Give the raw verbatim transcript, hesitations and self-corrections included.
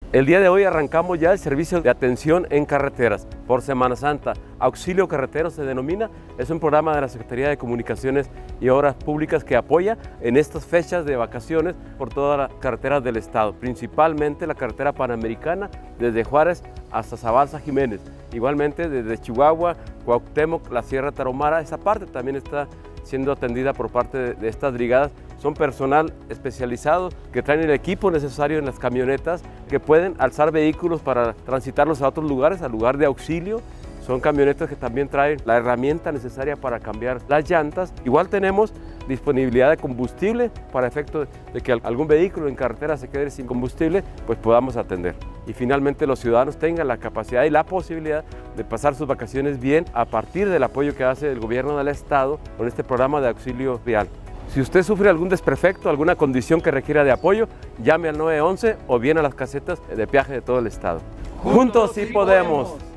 El día de hoy arrancamos ya el servicio de atención en carreteras por Semana Santa. Auxilio Carretero se denomina, es un programa de la Secretaría de Comunicaciones y Obras Públicas que apoya en estas fechas de vacaciones por todas las carreteras del estado, principalmente la carretera panamericana desde Juárez hasta Zabalza Jiménez. Igualmente desde Chihuahua, Cuauhtémoc, la Sierra Tarahumara, esa parte también está siendo atendida por parte de, de estas brigadas. Son personal especializado que traen el equipo necesario en las camionetas que pueden alzar vehículos para transitarlos a otros lugares, al lugar de auxilio. Son camionetas que también traen la herramienta necesaria para cambiar las llantas. Igual tenemos disponibilidad de combustible para efecto de que algún vehículo en carretera se quede sin combustible, pues podamos atender. Y finalmente los ciudadanos tengan la capacidad y la posibilidad de pasar sus vacaciones bien a partir del apoyo que hace el gobierno del estado con este programa de auxilio vial. Si usted sufre algún desperfecto, alguna condición que requiera de apoyo, llame al nueve once o bien a las casetas de peaje de todo el estado. ¡Juntos sí podemos!